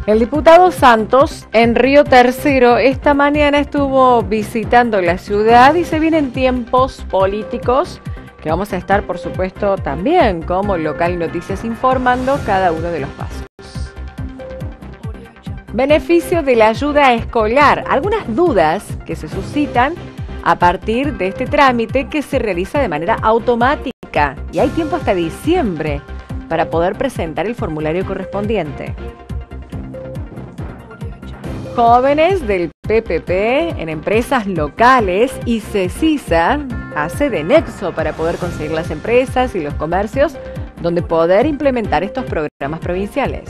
El diputado Santos en Río Tercero esta mañana estuvo visitando la ciudad y se vienen tiempos políticos que vamos a estar, por supuesto, también como Local Noticias informando cada uno de los pasos. Beneficio de la ayuda escolar. Algunas dudas que se suscitan a partir de este trámite que se realiza de manera automática y hay tiempo hasta diciembre para poder presentar el formulario correspondiente. Jóvenes del PPP en empresas locales y CECISA hace de nexo para poder conseguir las empresas y los comercios donde poder implementar estos programas provinciales.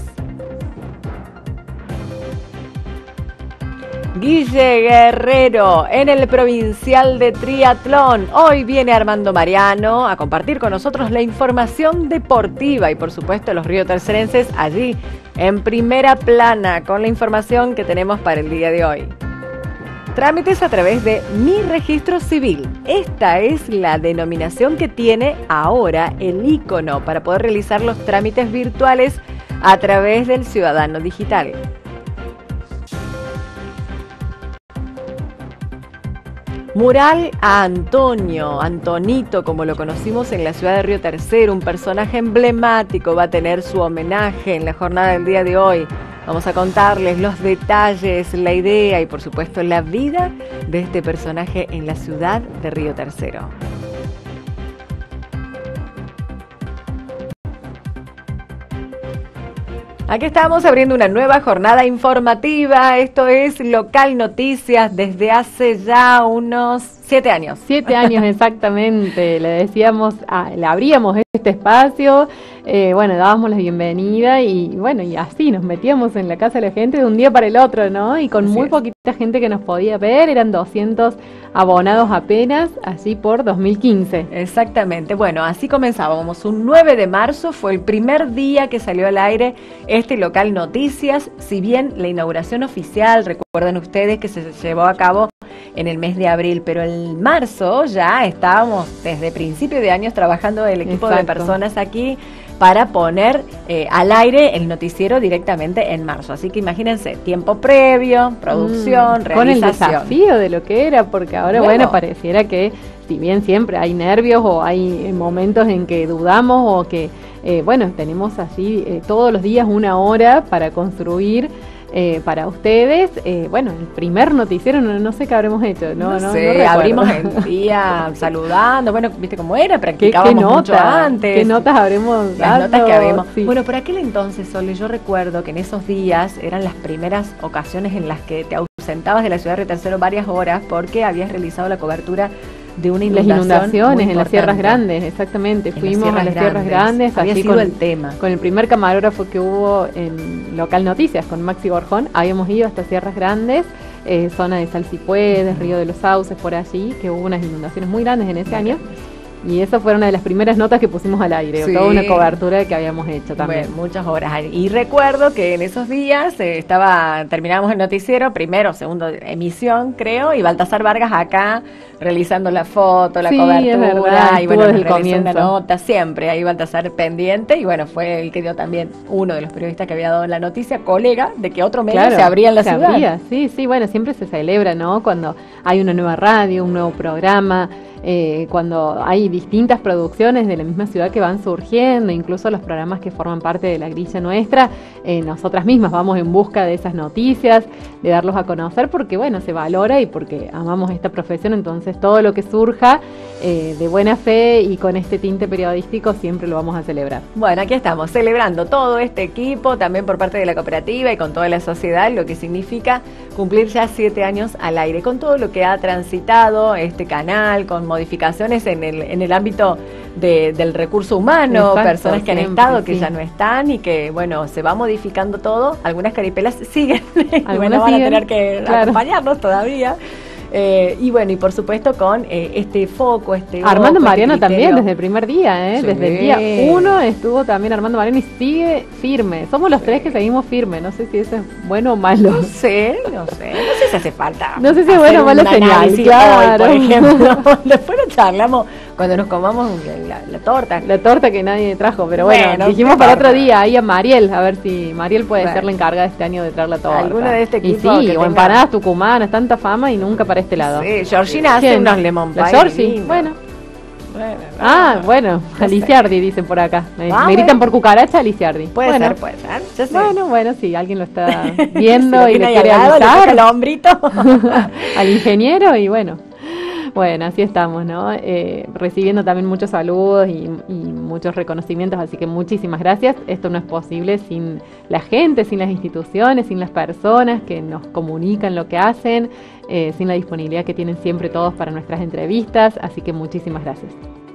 Guille Guerrero en el provincial de triatlón. Hoy viene Armando Mariano a compartir con nosotros la información deportiva y por supuesto los riotercerenses allí en primera plana con la información que tenemos para el día de hoy. Trámites a través de Mi Registro Civil. Esta es la denominación que tiene ahora el icono para poder realizar los trámites virtuales a través del Ciudadano Digital. Mural a Antonio, Antonito, como lo conocimos en la ciudad de Río Tercero, un personaje emblemático, va a tener su homenaje en la jornada del día de hoy. Vamos a contarles los detalles, la idea y por supuesto la vida de este personaje en la ciudad de Río Tercero. Aquí estamos abriendo una nueva jornada informativa. Esto es Local Noticias desde hace ya unos 7 años. 7 años exactamente. Le decíamos, le abríamos este espacio, dábamos la bienvenida y bueno, y así nos metíamos en la casa de la gente de un día para el otro, ¿no? Y con muy poquita gente que nos podía ver, eran 200 abonados apenas, así por 2015. Exactamente, bueno, así comenzábamos. Un 9 de marzo fue el primer día que salió al aire este Local Noticias, si bien la inauguración oficial, recuerden ustedes que se llevó a cabo en el mes de abril, pero en marzo ya estábamos desde principio de años trabajando el equipo de personas aquí para poner al aire el noticiero directamente en marzo. Así que imagínense, tiempo previo, producción, realización. Con el desafío de lo que era, porque ahora, bueno, pareciera que si bien siempre hay nervios o hay momentos en que dudamos o que, tenemos así todos los días una hora para construir para ustedes, el primer noticiero, no sé qué habremos hecho, no sé, abrimos el día saludando, viste cómo era, practicábamos mucho antes. ¿Qué notas habremos dado? Las notas que habíamos. Sí. Bueno, por aquel entonces, Sole, yo recuerdo que en esos días eran las primeras ocasiones en las que te ausentabas de la ciudad de Río Tercero varias horas porque habías realizado la cobertura de una inundación. Las inundaciones en las Sierras Grandes, exactamente. Fuimos a las Sierras Grandes. Había sido el tema. Con el primer camarógrafo que hubo en Local Noticias, con Maxi Borjón, habíamos ido hasta Sierras Grandes, zona de Salsipuedes, Río de los Sauces, por allí, que hubo unas inundaciones muy grandes en ese año. Y esa fue una de las primeras notas que pusimos al aire, toda una cobertura que habíamos hecho también. Bueno, muchas horas. Y recuerdo que en esos días terminábamos el noticiero, primero, segundo emisión, creo, y Baltasar Vargas acá realizando la foto, la cobertura, y realizó una nota, siempre ahí Baltasar pendiente, y bueno, fue el que dio también uno de los periodistas que había dado la noticia, colega de que otro medio se abría en la ciudad. Sí, siempre se celebra, ¿no? Cuando hay una nueva radio, un nuevo programa, cuando hay distintas producciones de la misma ciudad que van surgiendo, incluso los programas que forman parte de la grilla nuestra, nosotras mismas vamos en busca de esas noticias, de darlos a conocer, porque se valora y porque amamos esta profesión, entonces todo lo que surja de buena fe y con este tinte periodístico siempre lo vamos a celebrar. Bueno, aquí estamos celebrando todo este equipo, también por parte de la cooperativa y con toda la sociedad, lo que significa cumplir ya 7 años al aire, con todo lo que ha transitado este canal, con modificaciones en el ámbito del recurso humano, personas que han estado, que ya no están y que, se va modificando todo. Algunas caripelas siguen, algunas van a tener que acompañarnos todavía. Y por supuesto con este foco, Armando Mariano también desde el primer día, sí. Desde el día 1 estuvo también Armando Mariano y sigue firme. Somos los 3 que seguimos firme, no sé si eso es bueno o malo. No sé si hace falta. No sé si es bueno o malo señal, claro. Hoy, por ejemplo, después lo charlamos Cuando nos comamos la torta. La torta que nadie trajo, pero bueno, dijimos para otro día, ahí a Mariel, a ver si Mariel puede ser la encargada este año de traer la torta. Alguno de este equipo. Y sí, o empanadas tucumanas, tanta fama y nunca para este lado. Sí, Georgina hace unos lemon pie. Georgie, bueno. Bueno, no Aliciardi sé. Dicen por acá. Me gritan bueno. por cucaracha, Aliciardi. Puede ser. Bueno, sí, alguien lo está viendo si y le quiere lado, avisar. le el hombrito. Al ingeniero y bueno, así estamos, ¿no? Recibiendo también muchos saludos y muchos reconocimientos, así que muchísimas gracias. Esto no es posible sin la gente, sin las instituciones, sin las personas que nos comunican lo que hacen, sin la disponibilidad que tienen siempre todos para nuestras entrevistas, así que muchísimas gracias.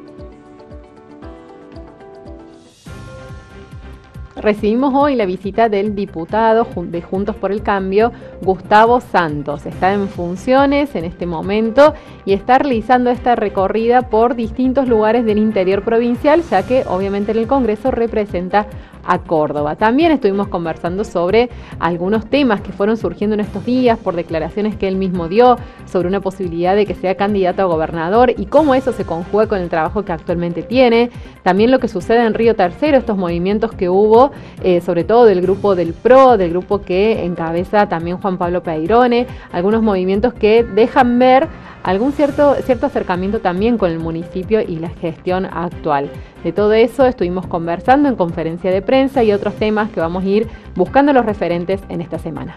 Recibimos hoy la visita del diputado de Juntos por el Cambio, Gustavo Santos. Está en funciones en este momento y está realizando esta recorrida por distintos lugares del interior provincial, ya que obviamente en el Congreso representa a Córdoba. También estuvimos conversando sobre algunos temas que fueron surgiendo en estos días por declaraciones que él mismo dio sobre una posibilidad de que sea candidato a gobernador y cómo eso se conjuga con el trabajo que actualmente tiene. También lo que sucede en Río Tercero, estos movimientos que hubo, sobre todo del grupo del PRO, del grupo que encabeza también Juan Pablo Peirone, algunos movimientos que dejan ver algún cierto acercamiento también con el municipio y la gestión actual. De todo eso estuvimos conversando en conferencia de prensa y otros temas que vamos a ir buscando los referentes en esta semana.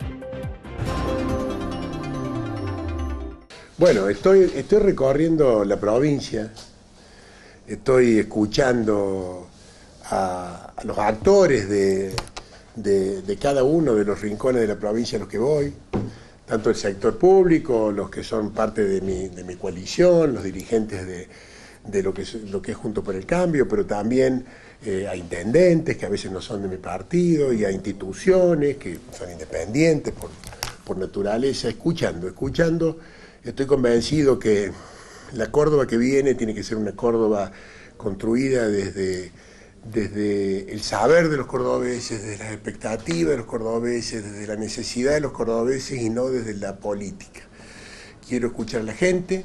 Bueno, estoy recorriendo la provincia, estoy escuchando a los actores de cada uno de los rincones de la provincia a los que voy, tanto el sector público, los que son parte de mi coalición, los dirigentes de lo que es Juntos por el Cambio, pero también a intendentes que a veces no son de mi partido y a instituciones que son independientes por naturaleza, escuchando. Estoy convencido que la Córdoba que viene tiene que ser una Córdoba construida desde el saber de los cordobeses, desde las expectativas de los cordobeses, desde la necesidad de los cordobeses y no desde la política. Quiero escuchar a la gente,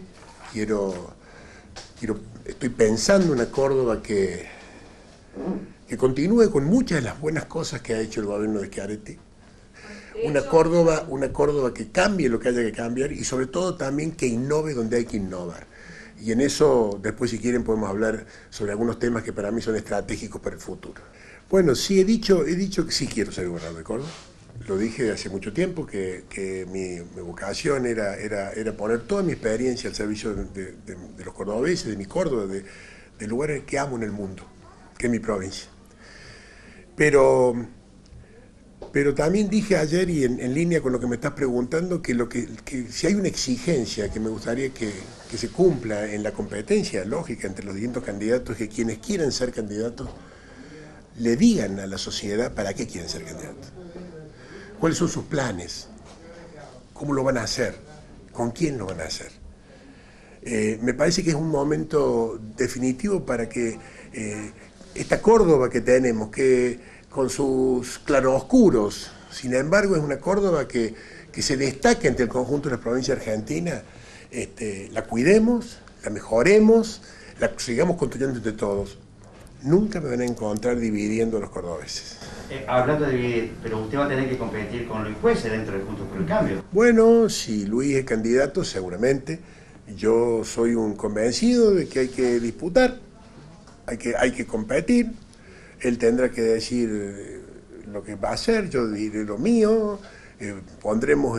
estoy pensando una Córdoba que continúe con muchas de las buenas cosas que ha hecho el gobierno de Schiaretti. Una Córdoba que cambie lo que haya que cambiar y sobre todo también que innove donde hay que innovar. Y en eso, después si quieren, podemos hablar sobre algunos temas que para mí son estratégicos para el futuro. Bueno, sí, he dicho que sí quiero ser gobernador de Córdoba. Lo dije hace mucho tiempo, que mi vocación era poner toda mi experiencia al servicio de los cordobeses, de mi Córdoba, del lugar que amo en el mundo, que es mi provincia. Pero también dije ayer, y en línea con lo que me estás preguntando, que si hay una exigencia que me gustaría que se cumpla en la competencia lógica entre los distintos candidatos, que quienes quieren ser candidatos le digan a la sociedad para qué quieren ser candidatos, cuáles son sus planes, cómo lo van a hacer, con quién lo van a hacer. Me parece que es un momento definitivo para que esta Córdoba que tenemos, que con sus claroscuros, sin embargo es una Córdoba que se destaca entre el conjunto de la provincia argentina, la cuidemos, la mejoremos, la sigamos construyendo entre todos. Nunca me van a encontrar dividiendo a los cordobeses. Hablando de dividir, pero usted va a tener que competir con Luis Puese dentro de Juntos por el Cambio. Bueno, si Luis es candidato, seguramente. Yo soy un convencido de que hay que disputar, hay que competir. Él tendrá que decir lo que va a hacer, yo diré lo mío, pondremos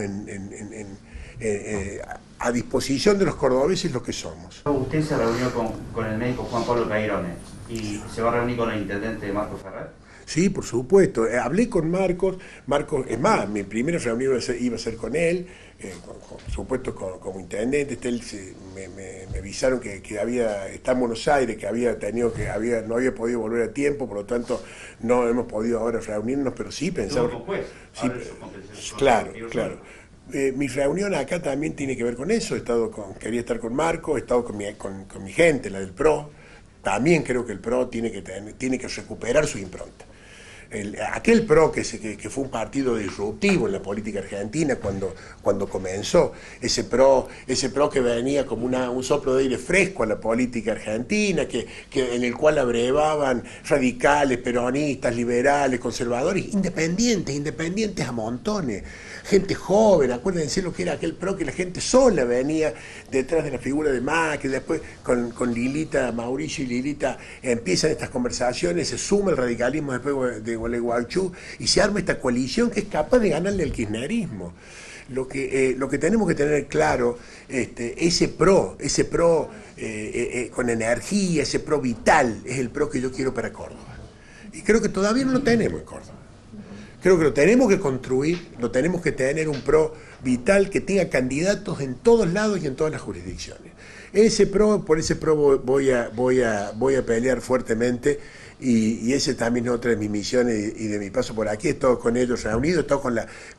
a disposición de los cordobeses lo que somos. Usted se reunió con el médico Juan Pablo Peirone y se va a reunir con el intendente Marcos Ferrer. Sí, por supuesto. Hablé con Marcos, es más, mi primera reunión iba a ser con él, por supuesto como intendente. Me avisaron que está en Buenos Aires, no había podido volver a tiempo, por lo tanto no hemos podido ahora reunirnos, pero sí pensamos. Sí, claro. Mi reunión acá también tiene que ver con eso. Quería estar con Marcos, he estado con mi gente, la del PRO. También creo que el PRO tiene que recuperar su impronta. aquel PRO que fue un partido disruptivo en la política argentina cuando comenzó, ese PRO que venía como un soplo de aire fresco a la política argentina, en el cual abrevaban radicales, peronistas, liberales, conservadores, independientes a montones, gente joven. Acuérdense lo que era aquel PRO, que la gente sola venía detrás de la figura de Macri, después con Lilita, Mauricio y Lilita empiezan estas conversaciones, se suma el radicalismo después de Gualeguaychú y se arma esta coalición que es capaz de ganarle al kirchnerismo. Lo que tenemos que tener claro, ese PRO con energía, ese PRO vital, es el PRO que yo quiero para Córdoba. Y creo que todavía no lo tenemos en Córdoba. Creo que lo tenemos que construir, lo tenemos que tener un PRO vital que tenga candidatos en todos lados y en todas las jurisdicciones. Por ese PRO voy a pelear fuertemente, y ese también es otra de mis misiones y de mi paso por aquí. He estado con ellos reunidos, he estado con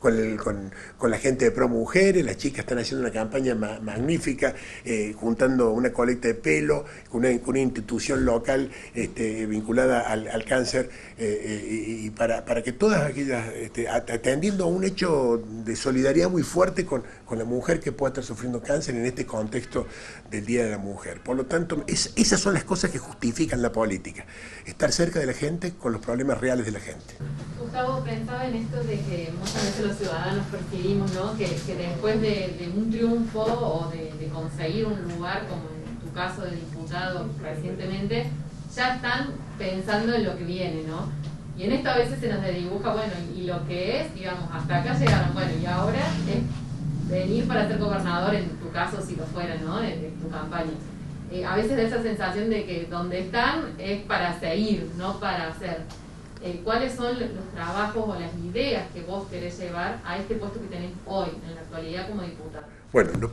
la gente de Pro Mujeres. Las chicas están haciendo una campaña magnífica, juntando una colecta de pelo con una institución local vinculada al cáncer, y para que todas aquellas, atendiendo a un hecho de solidaridad muy fuerte con la mujer que pueda estar sufriendo cáncer en este contexto del Día de la Mujer. Por lo tanto, esas son las cosas que justifican la política: estar cerca de la gente con los problemas reales de la gente. Gustavo, pensaba en esto de que muchas veces los ciudadanos percibimos, ¿no?, que después de un triunfo o de conseguir un lugar, como en tu caso de diputado recientemente, ya están pensando en lo que viene, ¿no? Y en esto a veces se nos desdibuja, bueno, y lo que es, digamos, hasta acá llegaron, bueno, y ahora es venir para ser gobernador, en tu caso si lo fuera, ¿no?, de tu campaña. A veces da esa sensación de que donde están es para seguir, no para hacer. ¿Cuáles son los trabajos o las ideas que vos querés llevar a este puesto que tenés hoy, en la actualidad, como diputado? Bueno, lo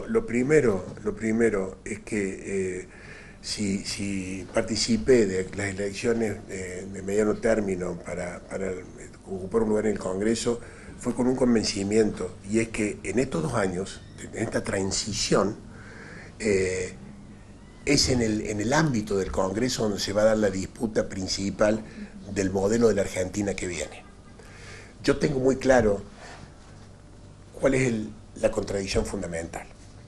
primero es que si participé de las elecciones de mediano término para ocupar un lugar en el Congreso, fue con un convencimiento, y es que en estos 2 años, en esta transición, es en el ámbito del Congreso donde se va a dar la disputa principal del modelo de la Argentina que viene. Yo tengo muy claro cuál es la contradicción fundamental.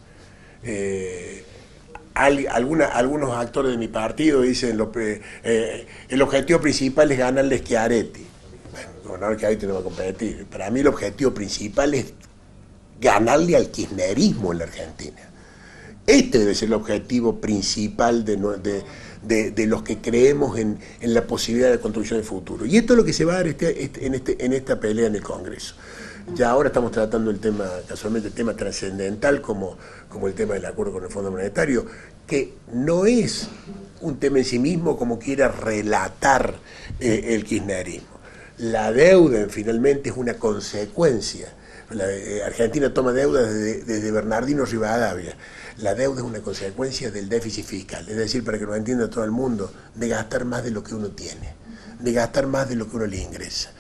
Algunos actores de mi partido dicen el objetivo principal es ganarle a Schiaretti. Bueno, el gobernador Schiaretti no va a competir. Para mí el objetivo principal es ganarle al kirchnerismo en la Argentina. Este debe ser el objetivo principal de los que creemos en la posibilidad de construcción del futuro. Y esto es lo que se va a dar en esta pelea en el Congreso. Ya ahora estamos tratando el tema, casualmente el tema trascendental, como el tema del acuerdo con el Fondo Monetario, que no es un tema en sí mismo como quiera relatar el kirchnerismo. La deuda finalmente es una consecuencia. Argentina toma deuda desde Bernardino Rivadavia. La deuda es una consecuencia del déficit fiscal, es decir, para que lo entienda todo el mundo, de gastar más de lo que uno tiene, de gastar más de lo que uno le ingresa.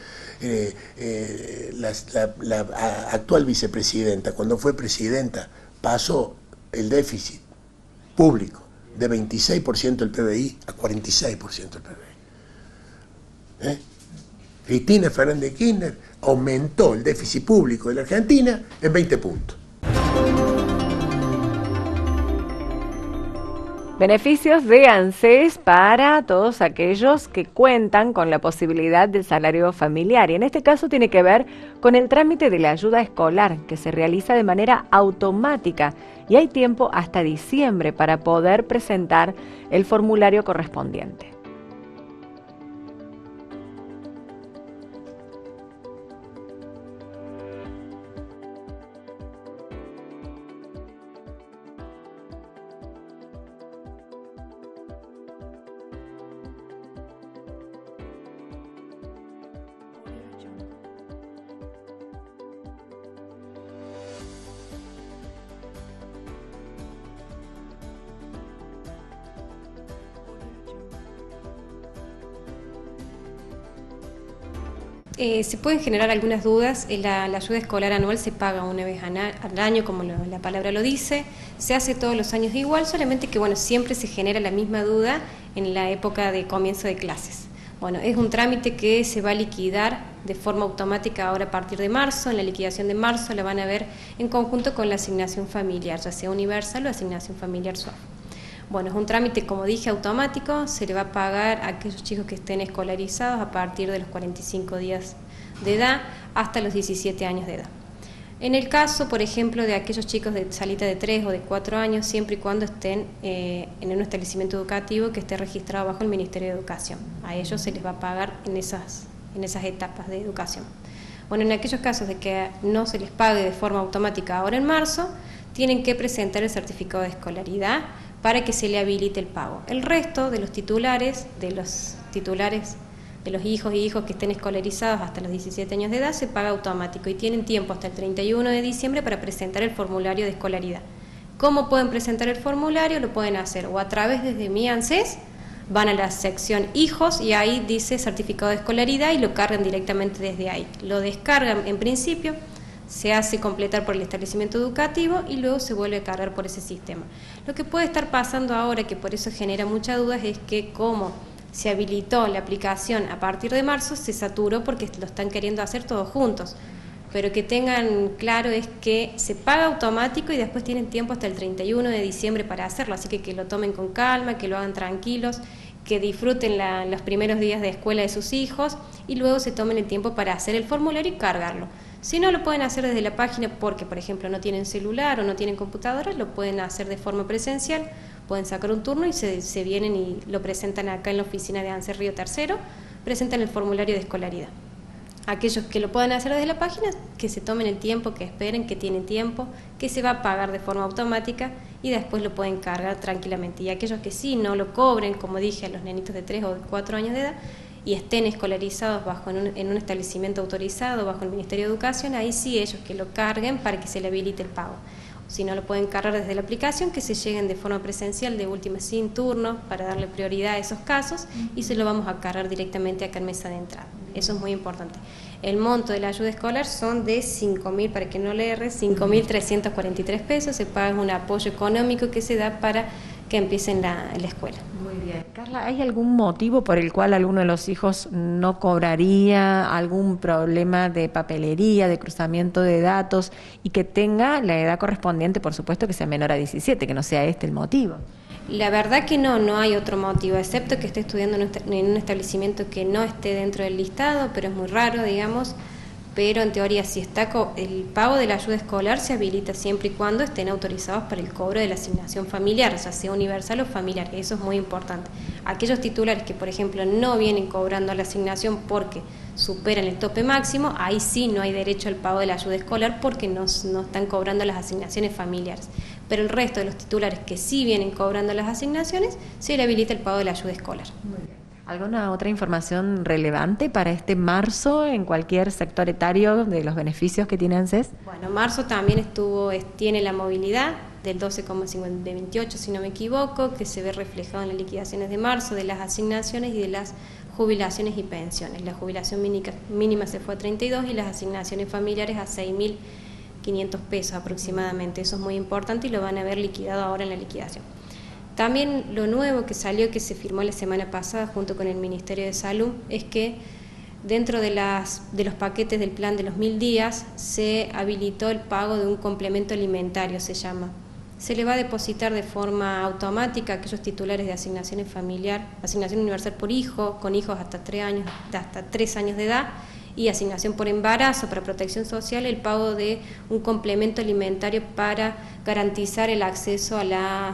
La actual vicepresidenta, cuando fue presidenta, pasó el déficit público de 26% del PBI a 46% del PBI. Cristina Fernández de Kirchner aumentó el déficit público de la Argentina en 20 puntos. Beneficios de ANSES para todos aquellos que cuentan con la posibilidad del salario familiar. Y en este caso tiene que ver con el trámite de la ayuda escolar, que se realiza de manera automática y hay tiempo hasta diciembre para poder presentar el formulario correspondiente. Se pueden generar algunas dudas. La ayuda escolar anual se paga una vez al año, como la palabra lo dice. Se hace todos los años igual, solamente que bueno, siempre se genera la misma duda en la época de comienzo de clases. Bueno, es un trámite que se va a liquidar de forma automática ahora a partir de marzo. En la liquidación de marzo la van a ver en conjunto con la asignación familiar, ya sea universal o asignación familiar suave. Bueno, es un trámite, como dije, automático. Se le va a pagar a aquellos chicos que estén escolarizados a partir de los 45 días de edad hasta los 17 años de edad. En el caso, por ejemplo, de aquellos chicos de salita de 3 o de 4 años, siempre y cuando estén en un establecimiento educativo que esté registrado bajo el Ministerio de Educación. A ellos se les va a pagar en esas etapas de educación. Bueno, en aquellos casos de que no se les pague de forma automática ahora en marzo, tienen que presentar el certificado de escolaridad para que se le habilite el pago. El resto de los titulares, de los hijos y hijos que estén escolarizados hasta los 17 años de edad, se paga automático y tienen tiempo hasta el 31 de diciembre para presentar el formulario de escolaridad. ¿Cómo pueden presentar el formulario? Lo pueden hacer o a través desde Mi ANSES, van a la sección hijos y ahí dice certificado de escolaridad y lo cargan directamente desde ahí. Lo descargan en principio, se hace completar por el establecimiento educativo y luego se vuelve a cargar por ese sistema. Lo que puede estar pasando ahora, que por eso genera muchas dudas, es que como se habilitó la aplicación a partir de marzo, se saturó porque lo están queriendo hacer todos juntos. Pero que tengan claro es que se paga automático y después tienen tiempo hasta el 31 de diciembre para hacerlo, así que lo tomen con calma, que lo hagan tranquilos, que disfruten los primeros días de escuela de sus hijos y luego se tomen el tiempo para hacer el formulario y cargarlo. Si no lo pueden hacer desde la página porque, por ejemplo, no tienen celular o no tienen computadora, lo pueden hacer de forma presencial, pueden sacar un turno y se vienen y lo presentan acá en la oficina de ANSES Río Tercero, presentan el formulario de escolaridad. Aquellos que lo puedan hacer desde la página, que se tomen el tiempo, que esperen, que tienen tiempo, que se va a pagar de forma automática y después lo pueden cargar tranquilamente. Y aquellos que sí no lo cobren, como dije, a los nenitos de 3 o 4 años de edad y estén escolarizados en un establecimiento autorizado bajo el Ministerio de Educación, ahí sí ellos que lo carguen para que se le habilite el pago. Si no lo pueden cargar desde la aplicación, que se lleguen de forma presencial, de última sin turno, para darle prioridad a esos casos y se lo vamos a cargar directamente acá en mesa de entrada. Eso es muy importante. El monto de la ayuda escolar son de 5.000, para que no le erre, 5.343 pesos. Se paga un apoyo económico que se da para que empiecen la escuela. Muy bien. Carla, ¿hay algún motivo por el cual alguno de los hijos no cobraría, algún problema de papelería, de cruzamiento de datos y que tenga la edad correspondiente, por supuesto que sea menor a 17, que no sea este el motivo? La verdad que no hay otro motivo, excepto que esté estudiando en un establecimiento que no esté dentro del listado, pero es muy raro, digamos. Pero en teoría, si está el pago de la ayuda escolar se habilita siempre y cuando estén autorizados para el cobro de la asignación familiar, ya sea universal o familiar. Eso es muy importante. Aquellos titulares que, por ejemplo, no vienen cobrando la asignación porque superan el tope máximo, ahí sí no hay derecho al pago de la ayuda escolar porque no están cobrando las asignaciones familiares. Pero el resto de los titulares que sí vienen cobrando las asignaciones, se le habilita el pago de la ayuda escolar. Muy bien. ¿Alguna otra información relevante para este marzo en cualquier sector etario de los beneficios que tiene ANSES? Bueno, marzo también tiene la movilidad del 12,28, si no me equivoco, que se ve reflejado en las liquidaciones de marzo de las asignaciones y de las jubilaciones y pensiones. La jubilación mínima se fue a 32 y las asignaciones familiares a 6.500 pesos aproximadamente. Eso es muy importante y lo van a ver liquidado ahora en la liquidación. También lo nuevo que salió, que se firmó la semana pasada junto con el Ministerio de Salud, es que dentro de los paquetes del plan de los 1.000 días se habilitó el pago de un complemento alimentario, se llama. Se le va a depositar de forma automática a aquellos titulares de asignación universal por hijo, con hijos hasta 3 años de edad, y asignación por embarazo para protección social, el pago de un complemento alimentario para garantizar el acceso al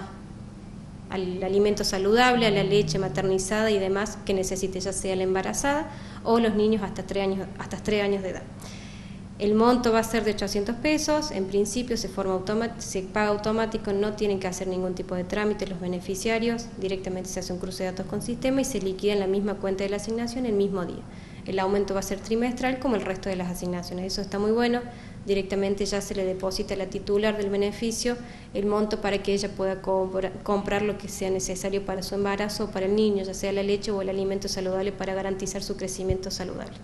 alimento saludable, a la leche maternizada y demás que necesite, ya sea la embarazada o los niños hasta 3 años de edad. El monto va a ser de 800 pesos, en principio se paga automático, no tienen que hacer ningún tipo de trámite los beneficiarios, directamente se hace un cruce de datos con sistema y se liquida en la misma cuenta de la asignación el mismo día. El aumento va a ser trimestral como el resto de las asignaciones, eso está muy bueno. Directamente ya se le deposita a la titular del beneficio el monto para que ella pueda comprar lo que sea necesario para su embarazo o para el niño, ya sea la leche o el alimento saludable para garantizar su crecimiento saludable.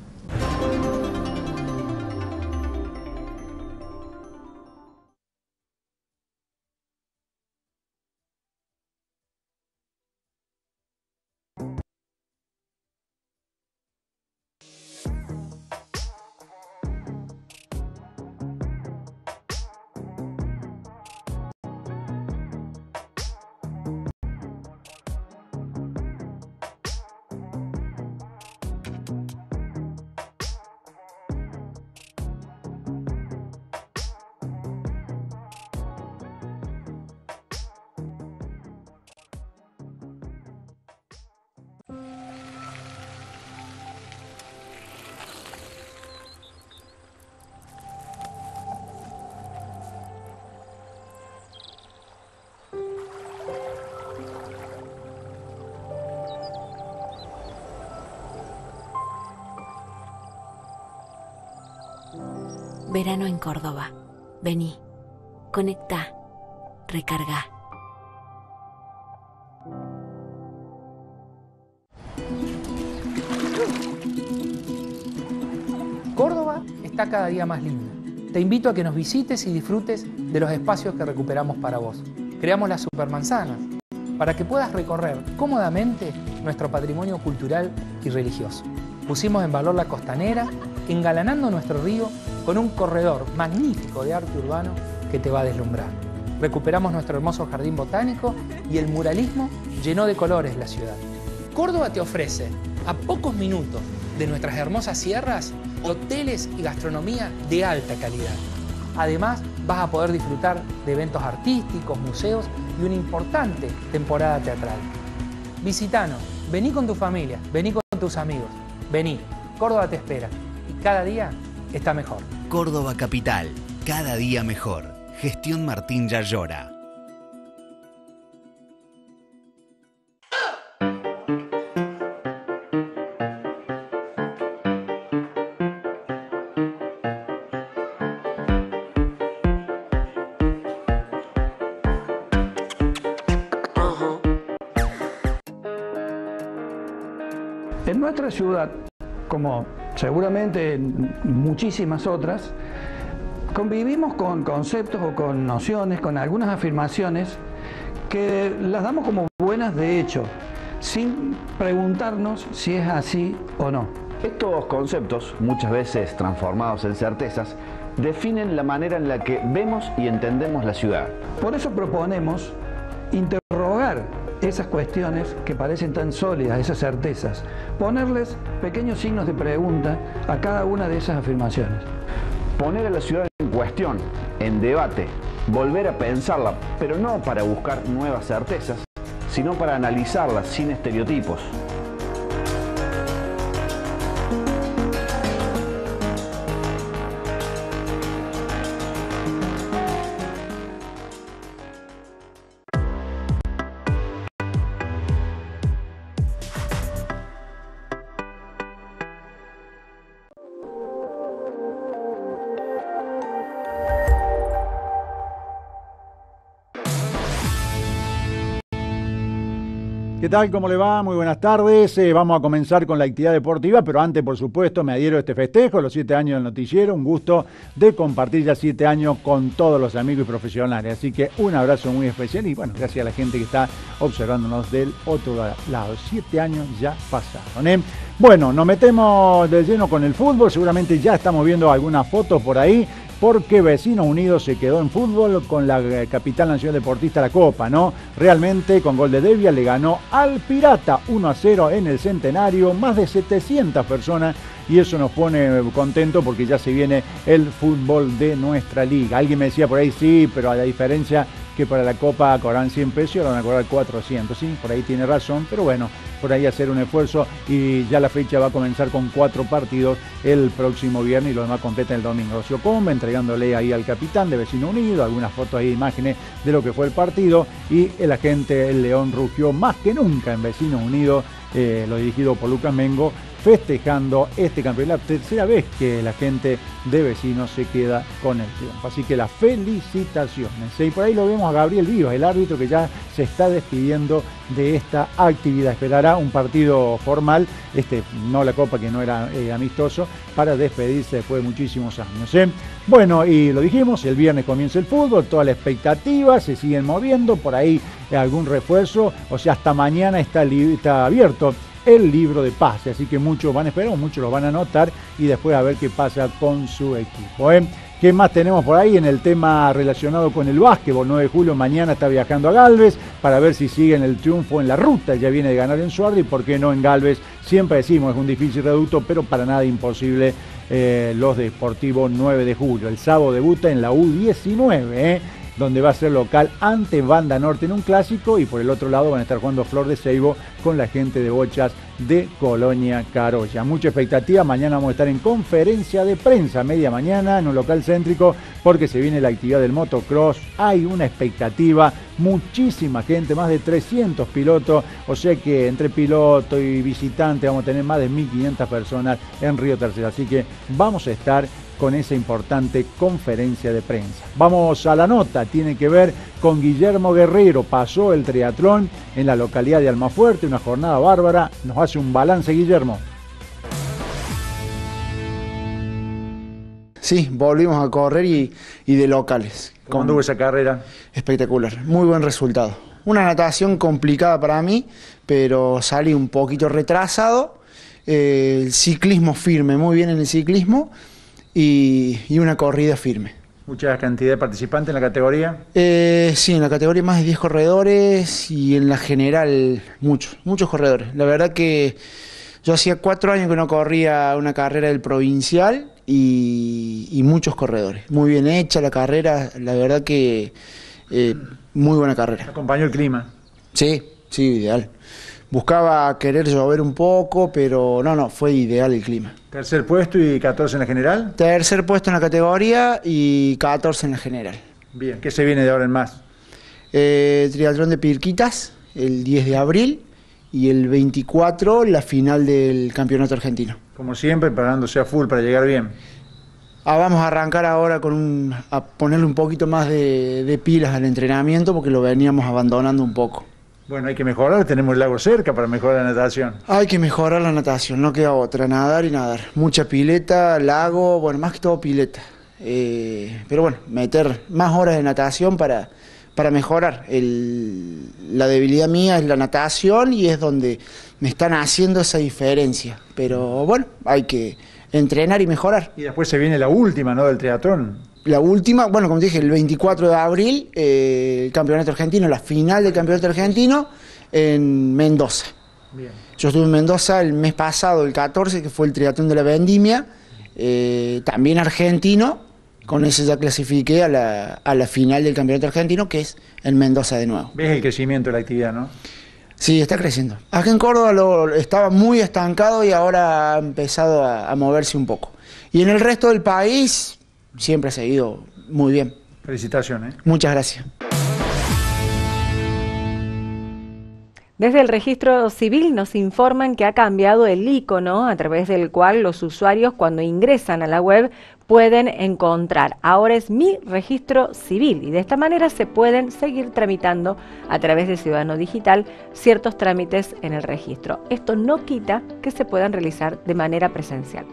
Verano en Córdoba. Vení, conectá, recargá. Córdoba está cada día más linda. Te invito a que nos visites y disfrutes de los espacios que recuperamos para vos. Creamos las supermanzanas para que puedas recorrer cómodamente nuestro patrimonio cultural y religioso. Pusimos en valor la costanera, engalanando nuestro río con un corredor magnífico de arte urbano que te va a deslumbrar. Recuperamos nuestro hermoso jardín botánico y el muralismo llenó de colores la ciudad. Córdoba te ofrece, a pocos minutos de nuestras hermosas sierras, hoteles y gastronomía de alta calidad. Además, vas a poder disfrutar de eventos artísticos, museos y una importante temporada teatral. Visitanos, vení con tu familia, vení con tus amigos, vení, Córdoba te espera y cada día está mejor. Córdoba Capital, cada día mejor. Gestión Martín Yayora. En nuestra ciudad, como seguramente en muchísimas otras, convivimos con conceptos o con nociones, con algunas afirmaciones que las damos como buenas de hecho, sin preguntarnos si es así o no. Estos conceptos, muchas veces transformados en certezas, definen la manera en la que vemos y entendemos la ciudad. Por eso proponemos interrogar esas cuestiones que parecen tan sólidas, esas certezas, ponerles pequeños signos de pregunta a cada una de esas afirmaciones. Poner a la ciudad en cuestión, en debate, volver a pensarla, pero no para buscar nuevas certezas, sino para analizarla sin estereotipos. ¿Qué tal? ¿Cómo le va? Muy buenas tardes. Vamos a comenzar con la actividad deportiva, pero antes, por supuesto, me adhiero a este festejo, los 7 años del noticiero. Un gusto de compartir ya 7 años con todos los amigos y profesionales. Así que un abrazo muy especial y, bueno, gracias a la gente que está observándonos del otro lado. 7 años ya pasaron, ¿eh? Bueno, nos metemos de lleno con el fútbol. Seguramente ya estamos viendo algunas fotos por ahí, porque Vecinos Unidos se quedó en fútbol con la capital nacional deportista la Copa, ¿no? Realmente con gol de Devia le ganó al Pirata 1-0 en el Centenario, más de 700 personas, y eso nos pone contento porque ya se viene el fútbol de nuestra liga. Alguien me decía por ahí, sí, pero a la diferencia que para la Copa cobran 100 pesos y ahora van a cobrar 400, sí, por ahí tiene razón, pero bueno, por ahí hacer un esfuerzo y ya la fecha va a comenzar con 4 partidos el próximo viernes y lo demás completa el domingo. Ocio Comba entregándole ahí al capitán de Vecino Unido, algunas fotos ahí, imágenes de lo que fue el partido, y la gente, el León rugió más que nunca en Vecinos Unidos, lo dirigido por Lucas Mengo, festejando este campeonato, la tercera vez que la gente de Vecinos se queda con el triunfo. Así que las felicitaciones. Y por ahí lo vemos a Gabriel Vivas, el árbitro que ya se está despidiendo de esta actividad. Esperará un partido formal, no la Copa, que no era amistoso, para despedirse después de muchísimos años, ¿eh? Bueno, y lo dijimos, el viernes comienza el fútbol, toda la expectativa, se siguen moviendo, por ahí algún refuerzo, o sea, hasta mañana está abierto el libro de pase, así que muchos van a esperar, muchos lo van a anotar y después a ver qué pasa con su equipo, ¿eh? ¿Qué más tenemos por ahí en el tema relacionado con el básquetbol? 9 de julio mañana está viajando a Galvez para ver si siguen el triunfo en la ruta, ya viene de ganar en Suardi y por qué no en Galvez. Siempre decimos, es un difícil reducto, pero para nada imposible los de Sportivo 9 de julio. El sábado debuta en la U19, donde va a ser local ante Banda Norte en un clásico, y por el otro lado van a estar jugando Flor de Seibo con la gente de Bochas de Colonia Carolla. Mucha expectativa, mañana vamos a estar en conferencia de prensa, media mañana, en un local céntrico, porque se viene la actividad del motocross, hay una expectativa, muchísima gente, más de 300 pilotos, o sea que entre piloto y visitante vamos a tener más de 1.500 personas en Río Tercero, así que vamos a estar con esa importante conferencia de prensa. Vamos a la nota, tiene que ver con Guillermo Guerrero. Pasó el triatlón en la localidad de Almafuerte, una jornada bárbara. Nos hace un balance, Guillermo. Sí, volvimos a correr y de locales. ¿Cómo anduvo esa carrera? Espectacular, muy buen resultado. Una natación complicada para mí, pero salí un poquito retrasado. El ciclismo firme, muy bien en el ciclismo, y una corrida firme. ¿Mucha cantidad de participantes en la categoría? Sí, en la categoría más de 10 corredores y en la general muchos corredores. La verdad que yo hacía 4 años que no corría una carrera del provincial y muchos corredores. Muy bien hecha la carrera, la verdad que muy buena carrera. ¿Acompañó el clima? Sí, ideal. Buscaba querer llover un poco, pero no, fue ideal el clima. ¿Tercer puesto y 14 en la general? Tercer puesto en la categoría y 14 en la general. Bien, ¿qué se viene de ahora en más? Triatlón de Pirquitas, el 10 de abril, y el 24 la final del campeonato argentino. Como siempre, preparándose a full para llegar bien. Vamos a arrancar ahora a ponerle un poquito más de pilas al entrenamiento porque lo veníamos abandonando un poco. Bueno, hay que mejorar, tenemos el lago cerca para mejorar la natación. Hay que mejorar la natación, no queda otra, nadar y nadar. Mucha pileta, lago, bueno, más que todo pileta. Pero bueno, meter más horas de natación para mejorar. La debilidad mía es la natación y es donde me están haciendo esa diferencia. Pero bueno, hay que entrenar y mejorar. Y después se viene la última, ¿no?, del triatlón. La última, bueno, como te dije, el 24 de abril, el campeonato argentino, la final del campeonato argentino en Mendoza. Bien. Yo estuve en Mendoza el mes pasado, el 14, que fue el triatlón de la Vendimia, también argentino, con ese ya clasifiqué a la final del campeonato argentino, que es en Mendoza de nuevo. ¿Ves el crecimiento de la actividad, no? Sí, está creciendo. Acá en Córdoba estaba muy estancado y ahora ha empezado a moverse un poco. Y en el resto del país siempre ha seguido muy bien. Felicitaciones. Muchas gracias. Desde el registro civil nos informan que ha cambiado el icono a través del cual los usuarios cuando ingresan a la web pueden encontrar. Ahora es Mi Registro Civil y de esta manera se pueden seguir tramitando a través de Ciudadano Digital ciertos trámites en el registro. Esto no quita que se puedan realizar de manera presencial.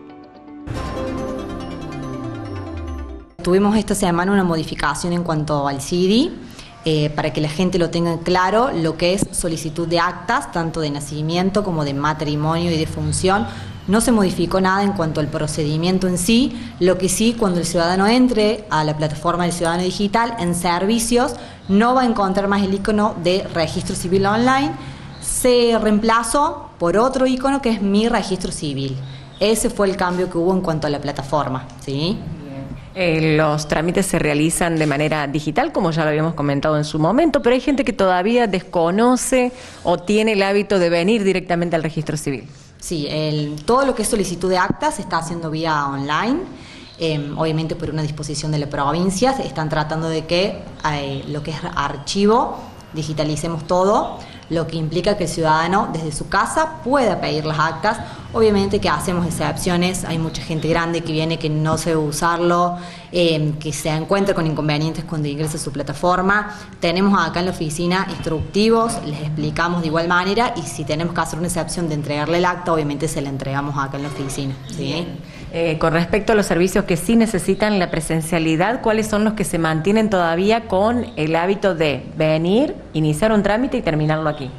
Tuvimos esta semana una modificación en cuanto al CIDI, para que la gente lo tenga claro, lo que es solicitud de actas, tanto de nacimiento como de matrimonio y de función. No se modificó nada en cuanto al procedimiento en sí, lo que sí, cuando el ciudadano entre a la plataforma del Ciudadano Digital, en servicios, no va a encontrar más el icono de Registro Civil Online, se reemplazó por otro icono que es Mi Registro Civil. Ese fue el cambio que hubo en cuanto a la plataforma, ¿sí? Los trámites se realizan de manera digital, como ya lo habíamos comentado en su momento, pero hay gente que todavía desconoce o tiene el hábito de venir directamente al registro civil. Sí, todo lo que es solicitud de actas se está haciendo vía online, obviamente por una disposición de la provincia. Están tratando de que lo que es archivo digitalicemos todo, lo que implica que el ciudadano desde su casa pueda pedir las actas. Obviamente que hacemos excepciones, hay mucha gente grande que viene que no sabe usarlo, que se encuentra con inconvenientes cuando ingresa a su plataforma. Tenemos acá en la oficina instructivos, les explicamos de igual manera y si tenemos que hacer una excepción de entregarle el acta, obviamente se la entregamos acá en la oficina, ¿sí? Con respecto a los servicios que sí necesitan la presencialidad, ¿cuáles son los que se mantienen todavía con el hábito de venir, iniciar un trámite y terminarlo aquí?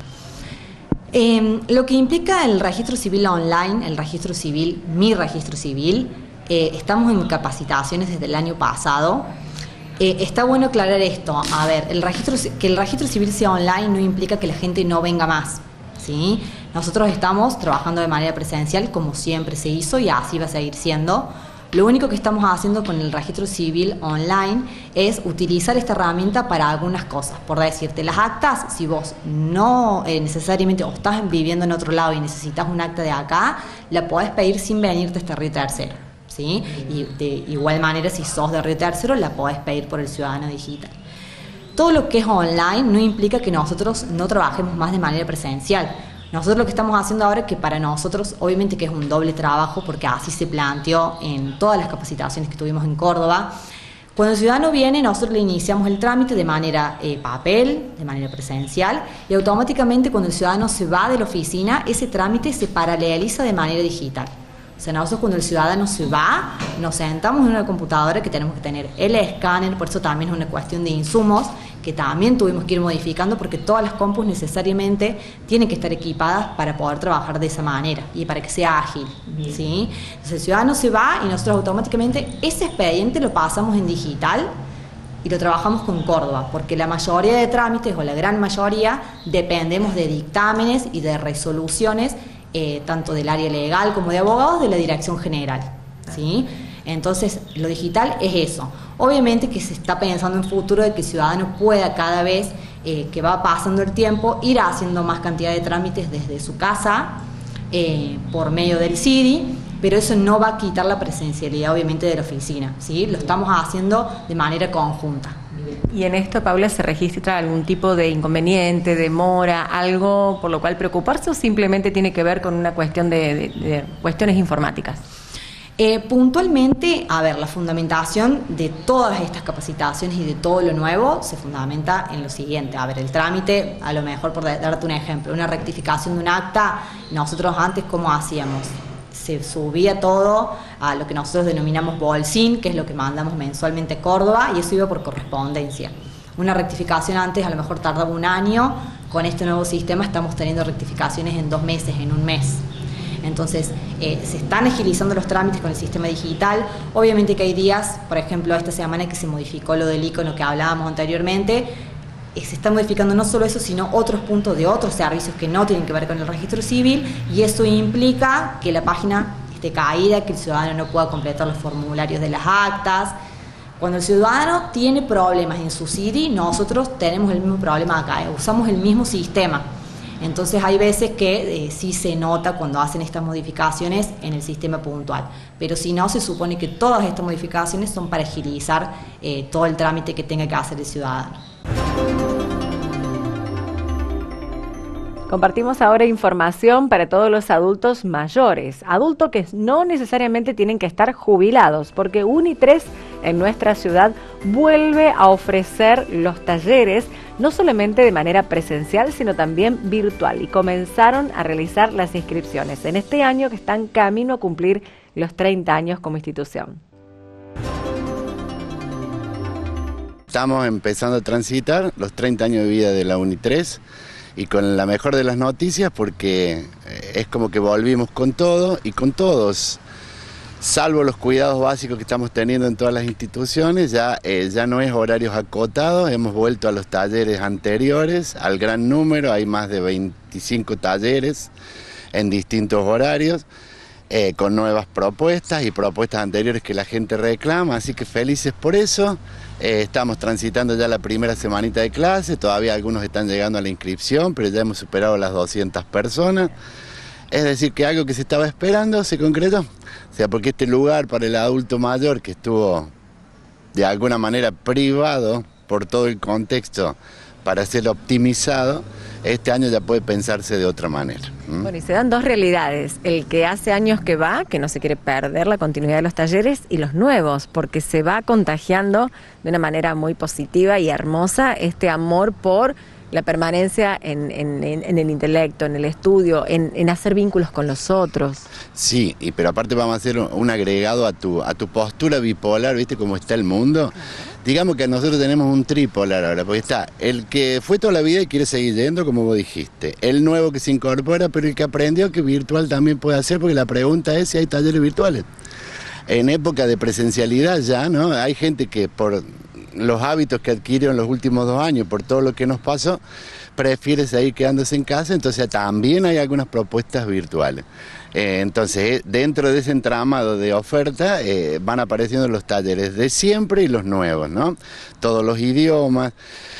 Lo que implica el registro civil online, el registro civil, Mi Registro Civil, estamos en capacitaciones desde el año pasado. Está bueno aclarar esto. A ver, que el registro civil sea online no implica que la gente no venga más, ¿sí? Nosotros estamos trabajando de manera presencial como siempre se hizo y así va a seguir siendo. Lo único que estamos haciendo con el registro civil online es utilizar esta herramienta para algunas cosas. Por decirte, las actas, si vos no necesariamente o estás viviendo en otro lado y necesitas un acta de acá, la podés pedir sin venirte a este Río Tercero, ¿sí? Y de igual manera, si sos de Río Tercero, la podés pedir por el Ciudadano Digital. Todo lo que es online no implica que nosotros no trabajemos más de manera presencial. Nosotros lo que estamos haciendo ahora, que para nosotros obviamente que es un doble trabajo, porque así se planteó en todas las capacitaciones que tuvimos en Córdoba. Cuando el ciudadano viene, nosotros le iniciamos el trámite de manera papel, de manera presencial, y automáticamente cuando el ciudadano se va de la oficina, ese trámite se paraleliza de manera digital. O sea, nosotros cuando el ciudadano se va, nos sentamos en una computadora que tenemos que tener el escáner, por eso también es una cuestión de insumos, que también tuvimos que ir modificando porque todas las compus necesariamente tienen que estar equipadas para poder trabajar de esa manera y para que sea ágil, ¿sí? Entonces el ciudadano se va y nosotros automáticamente ese expediente lo pasamos en digital y lo trabajamos con Córdoba, porque la mayoría de trámites, o la gran mayoría, dependemos de dictámenes y de resoluciones, tanto del área legal como de abogados, de la Dirección General, ¿sí? Entonces, lo digital es eso. Obviamente que se está pensando en futuro de que el ciudadano pueda cada vez que va pasando el tiempo ir haciendo más cantidad de trámites desde su casa por medio del CIDI, pero eso no va a quitar la presencialidad obviamente de la oficina, ¿sí? Lo estamos haciendo de manera conjunta. ¿Y en esto, Paula, se registra algún tipo de inconveniente, demora, algo por lo cual preocuparse o simplemente tiene que ver con una cuestión de cuestiones informáticas? Puntualmente, a ver, la fundamentación de todas estas capacitaciones y de todo lo nuevo se fundamenta en lo siguiente. A ver, el trámite, a lo mejor por darte un ejemplo, una rectificación de un acta, nosotros antes, ¿cómo hacíamos? Se subía todo a lo que nosotros denominamos bolsín, que es lo que mandamos mensualmente a Córdoba, y eso iba por correspondencia. Una rectificación antes a lo mejor tardaba un año, con este nuevo sistema estamos teniendo rectificaciones en 2 meses, en 1 mes. Entonces, se están agilizando los trámites con el sistema digital. Obviamente que hay días, por ejemplo, esta semana que se modificó lo del icono que hablábamos anteriormente, se está modificando no solo eso, sino otros puntos de otros servicios que no tienen que ver con el registro civil, y eso implica que la página esté caída, que el ciudadano no pueda completar los formularios de las actas. Cuando el ciudadano tiene problemas en su CIDI, nosotros tenemos el mismo problema acá, usamos el mismo sistema. Entonces hay veces que sí se nota cuando hacen estas modificaciones en el sistema puntual, pero si no, se supone que todas estas modificaciones son para agilizar todo el trámite que tenga que hacer el ciudadano. Compartimos ahora información para todos los adultos mayores, adultos que no necesariamente tienen que estar jubilados, porque UNI3 en nuestra ciudad vuelve a ofrecer los talleres, no solamente de manera presencial, sino también virtual, y comenzaron a realizar las inscripciones en este año que están camino a cumplir los 30 años como institución. Estamos empezando a transitar los 30 años de vida de la UNI3 y con la mejor de las noticias, porque es como que volvimos con todo y con todos. Salvo los cuidados básicos que estamos teniendo en todas las instituciones, ya no es horarios acotados, hemos vuelto a los talleres anteriores, al gran número, hay más de 25 talleres en distintos horarios, con nuevas propuestas y propuestas anteriores que la gente reclama, así que felices por eso. Estamos transitando ya la primera semanita de clase, todavía algunos están llegando a la inscripción, pero ya hemos superado las 200 personas. Es decir, que algo que se estaba esperando se concretó. O sea, porque este lugar para el adulto mayor que estuvo de alguna manera privado por todo el contexto para ser optimizado, este año ya puede pensarse de otra manera. Bueno, y se dan dos realidades, el que hace años que va, que no se quiere perder la continuidad de los talleres, y los nuevos, porque se va contagiando de una manera muy positiva y hermosa este amor por la permanencia en el intelecto, en el estudio, en hacer vínculos con los otros. Sí, pero aparte vamos a hacer un agregado a tu postura bipolar, ¿viste cómo está el mundo? Digamos que nosotros tenemos un tripolar ahora, porque está el que fue toda la vida y quiere seguir yendo, como vos dijiste, el nuevo que se incorpora, pero el que aprendió que virtual también puede hacer, porque la pregunta es si hay talleres virtuales. En época de presencialidad ya, ¿no? Hay gente que por los hábitos que adquirió en los últimos 2 años, por todo lo que nos pasó, prefiere seguir quedándose en casa, entonces también hay algunas propuestas virtuales. Entonces, dentro de ese entramado de oferta van apareciendo los talleres de siempre y los nuevos, ¿no? Todos los idiomas.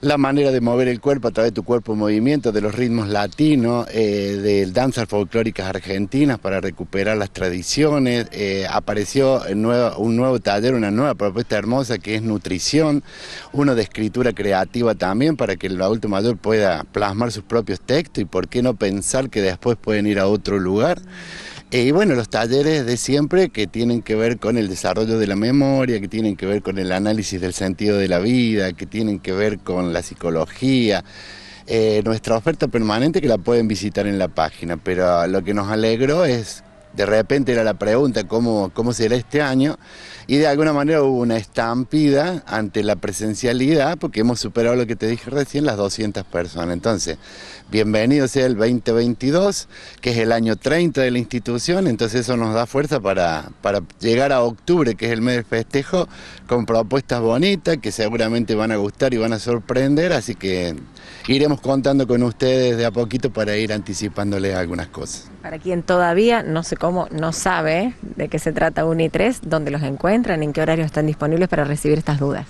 la manera de mover el cuerpo a través de tu cuerpo en movimiento, de los ritmos latinos, de danzas folclóricas argentinas para recuperar las tradiciones. Apareció un nuevo taller, una nueva propuesta hermosa que es nutrición, uno de escritura creativa también para que el adulto mayor pueda plasmar sus propios textos y por qué no pensar que después pueden ir a otro lugar. Y bueno, los talleres de siempre que tienen que ver con el desarrollo de la memoria, que tienen que ver con el análisis del sentido de la vida, que tienen que ver con la psicología. Nuestra oferta permanente que la pueden visitar en la página, pero lo que nos alegró es, de repente era la pregunta, ¿cómo será este año? Y de alguna manera hubo una estampida ante la presencialidad, porque hemos superado lo que te dije recién, las 200 personas. Entonces, bienvenido sea el 2022, que es el año 30 de la institución, entonces eso nos da fuerza para llegar a octubre, que es el mes del festejo, con propuestas bonitas, que seguramente van a gustar y van a sorprender, así que iremos contando con ustedes de a poquito para ir anticipándoles algunas cosas. Para quien todavía, no sé cómo, no sabe de qué se trata Uni3, ¿dónde los encuentran? ¿En qué horario están disponibles para recibir estas dudas?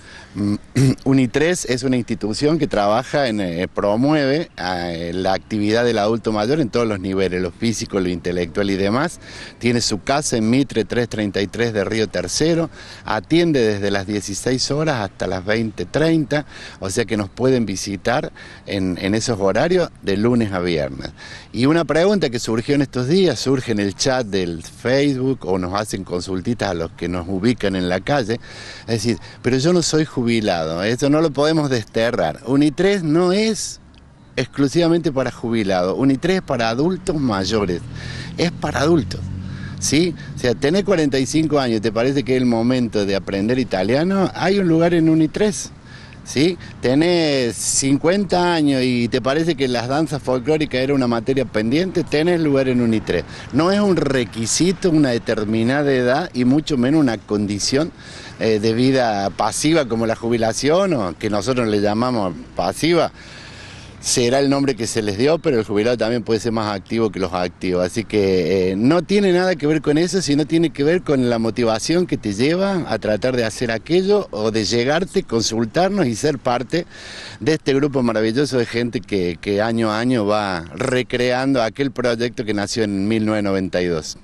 Uni3 es una institución que trabaja, promueve la actividad del adulto mayor en todos los niveles, lo físico, lo intelectual y demás. Tiene su casa en Mitre 333 de Río Tercero, atiende desde las 16 horas hasta las 20:30, o sea que nos pueden visitar en esos horarios de lunes a viernes. Y una pregunta que surgió en estos días, surge en el chat del Facebook o nos hacen consultitas a los que nos ubican en la calle, es decir, pero yo no soy jubilado, eso no lo podemos desterrar. Uni3 no es exclusivamente para jubilados, Uni3 es para adultos mayores, es para adultos. ¿Sí? O sea, tenés 45 años, ¿te parece que es el momento de aprender italiano? Hay un lugar en Uni3. ¿Sí? Tenés 50 años y te parece que las danzas folclóricas era una materia pendiente, tenés lugar en Uni3. No es un requisito una determinada edad y mucho menos una condición de vida pasiva como la jubilación, o que nosotros le llamamos pasiva. Será el nombre que se les dio, pero el jubilado también puede ser más activo que los activos. Así que no tiene nada que ver con eso, sino tiene que ver con la motivación que te lleva a tratar de hacer aquello o de llegarte, consultarnos y ser parte de este grupo maravilloso de gente que año a año va recreando aquel proyecto que nació en 1992.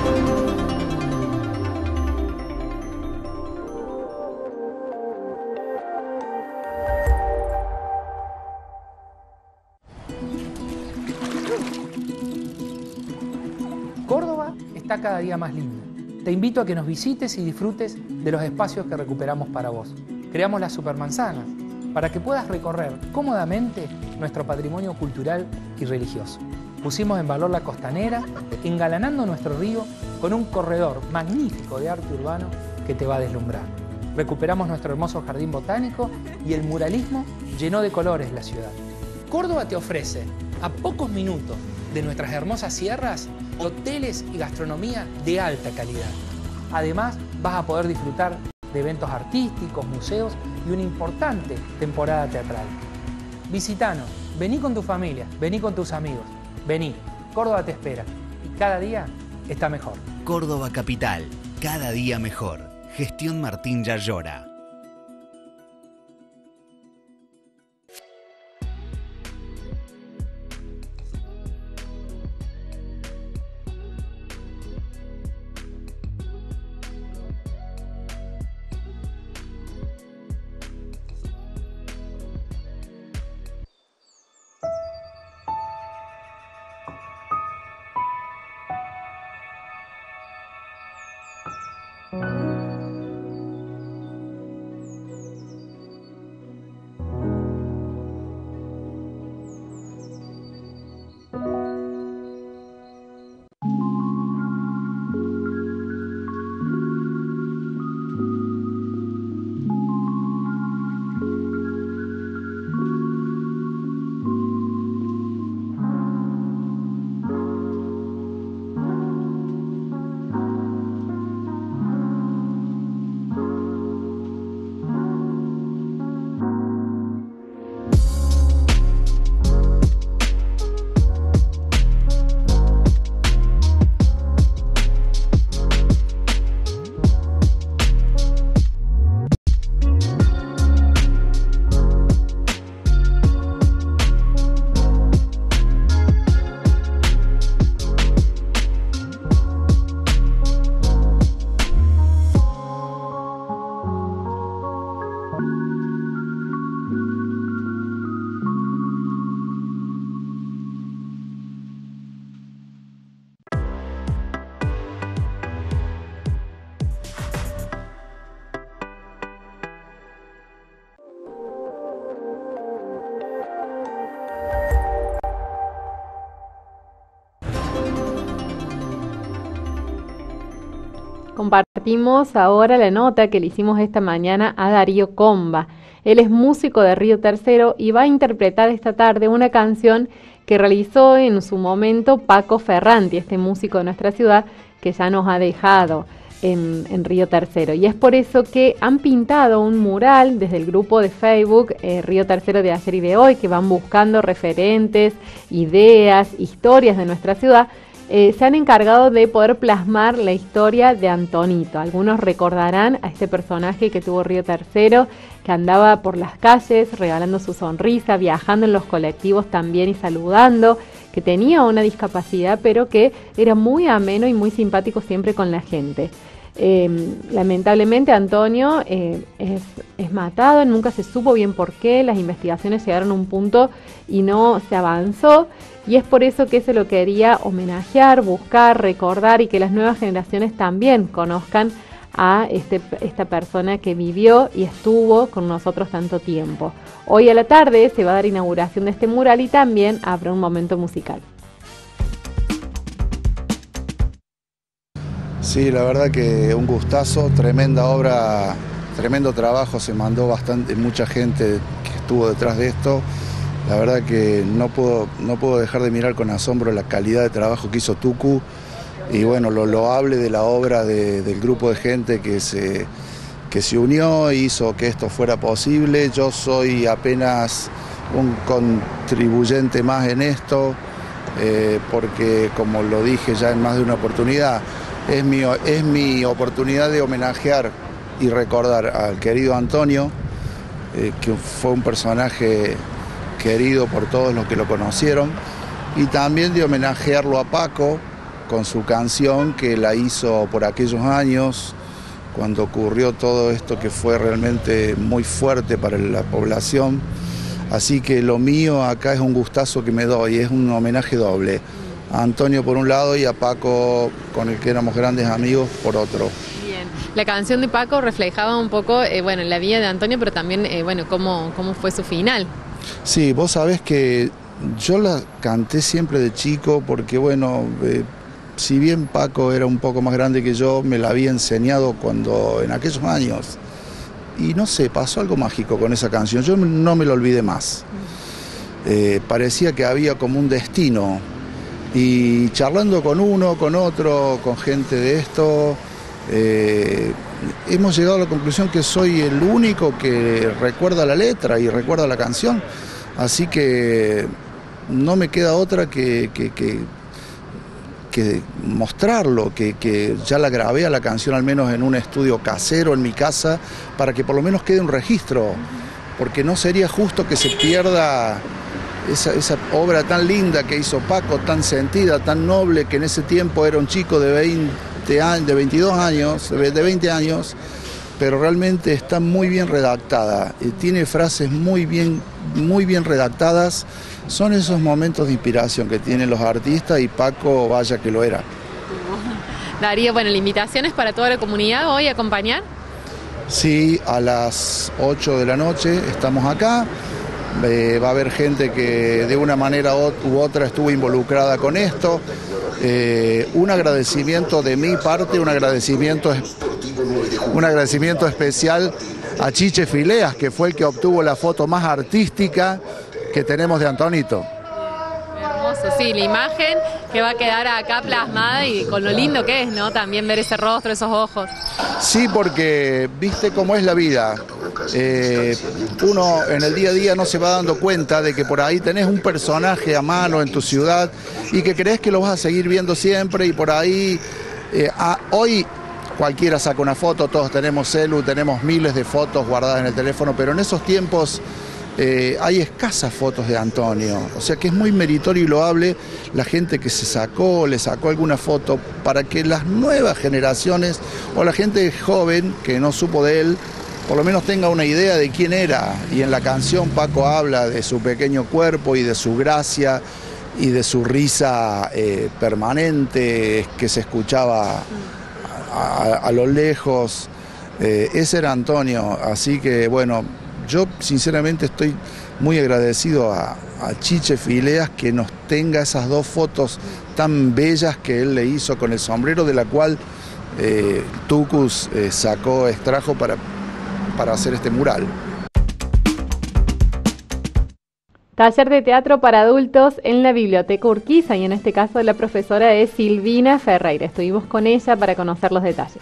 Córdoba está cada día más linda. Te invito a que nos visites y disfrutes de los espacios que recuperamos para vos. Creamos las supermanzanas para que puedas recorrer cómodamente nuestro patrimonio cultural y religioso. Pusimos en valor la costanera, engalanando nuestro río con un corredor magnífico de arte urbano que te va a deslumbrar. Recuperamos nuestro hermoso jardín botánico y el muralismo llenó de colores la ciudad. Córdoba te ofrece, a pocos minutos de nuestras hermosas sierras, hoteles y gastronomía de alta calidad. Además, vas a poder disfrutar de eventos artísticos, museos y una importante temporada teatral. Visítanos, vení con tu familia, vení con tus amigos, vení, Córdoba te espera y cada día está mejor. Córdoba Capital, cada día mejor. Gestión Martín Yarlora. Compartimos ahora la nota que le hicimos esta mañana a Darío Comba. Él es músico de Río Tercero y va a interpretar esta tarde una canción que realizó en su momento Paco Ferranti, este músico de nuestra ciudad que ya nos ha dejado en Río Tercero. Y es por eso que han pintado un mural desde el grupo de Facebook Río Tercero de ayer y de hoy, que van buscando referentes, ideas, historias de nuestra ciudad. Se han encargado de poder plasmar la historia de Antonito. Algunos recordarán a este personaje que tuvo Río Tercero, que andaba por las calles regalando su sonrisa, viajando en los colectivos también y saludando, que tenía una discapacidad pero que era muy ameno y muy simpático siempre con la gente. Lamentablemente Antonio es matado, nunca se supo bien por qué, las investigaciones llegaron a un punto y no se avanzó, y es por eso que se lo quería homenajear, buscar, recordar y que las nuevas generaciones también conozcan a esta persona que vivió y estuvo con nosotros tanto tiempo. Hoy a la tarde se va a dar inauguración de este mural y también habrá un momento musical. Sí, la verdad que un gustazo, tremenda obra, tremendo trabajo, se mandó mucha gente que estuvo detrás de esto. La verdad que no puedo dejar de mirar con asombro la calidad de trabajo que hizo Tucu y bueno, lo loable de la obra del grupo de gente que se unió e hizo que esto fuera posible. Yo soy apenas un contribuyente más en esto, porque como lo dije ya en más de una oportunidad, es mi oportunidad de homenajear y recordar al querido Antonio, que fue un personaje querido por todos los que lo conocieron, y también de homenajearlo a Paco con su canción que la hizo por aquellos años, cuando ocurrió todo esto que fue realmente muy fuerte para la población. Así que lo mío acá es un gustazo que me doy, es un homenaje doble. A Antonio por un lado y a Paco, con el que éramos grandes amigos, por otro. Bien. La canción de Paco reflejaba un poco la vida de Antonio, pero también cómo fue su final. Sí, vos sabés que yo la canté siempre de chico porque, si bien Paco era un poco más grande que yo, me la había enseñado en aquellos años. Y no sé, pasó algo mágico con esa canción, yo no me la olvidé más. Parecía que había como un destino. Y charlando con uno, con otro, con gente de esto, hemos llegado a la conclusión que soy el único que recuerda la letra y recuerda la canción, así que no me queda otra que mostrarlo, que ya la grabé a la canción al menos en un estudio casero en mi casa, para que por lo menos quede un registro, porque no sería justo que se pierda esa obra tan linda que hizo Paco, tan sentida, tan noble, que en ese tiempo era un chico de 20 años, pero realmente está muy bien redactada, tiene frases muy bien redactadas. Son esos momentos de inspiración que tienen los artistas y Paco, vaya que lo era. Darío, la invitación es para toda la comunidad hoy a acompañar. Sí, a las 8 de la noche estamos acá. Va a haber gente que de una manera u otra estuvo involucrada con esto. Un agradecimiento de mi parte, un agradecimiento especial a Chiche Fileas, que fue el que obtuvo la foto más artística que tenemos de Antonito. Hermoso, sí, la imagen que va a quedar acá plasmada y con lo lindo que es, ¿no? También ver ese rostro, esos ojos. Sí, porque viste cómo es la vida. Uno en el día a día no se va dando cuenta de que por ahí tenés un personaje a mano en tu ciudad y que crees que lo vas a seguir viendo siempre, y por ahí hoy cualquiera saca una foto, todos tenemos celu, tenemos miles de fotos guardadas en el teléfono, pero en esos tiempos hay escasas fotos de Antonio, o sea que es muy meritorio y loable la gente que le sacó alguna foto, para que las nuevas generaciones o la gente joven que no supo de él por lo menos tenga una idea de quién era. Y en la canción Paco habla de su pequeño cuerpo y de su gracia y de su risa permanente que se escuchaba a lo lejos. Ese era Antonio, así que yo sinceramente estoy muy agradecido a Chiche Fileas que nos tenga esas dos fotos tan bellas que él le hizo con el sombrero, de la cual Tucus extrajo para hacer este mural. Taller de teatro para adultos en la Biblioteca Urquiza, y en este caso la profesora es Silvina Ferreira. Estuvimos con ella para conocer los detalles.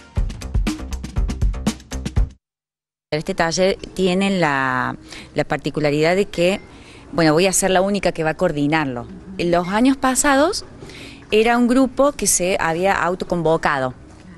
Este taller tiene la particularidad de que, bueno, voy a ser la única que va a coordinarlo. En los años pasados era un grupo que se había autoconvocado.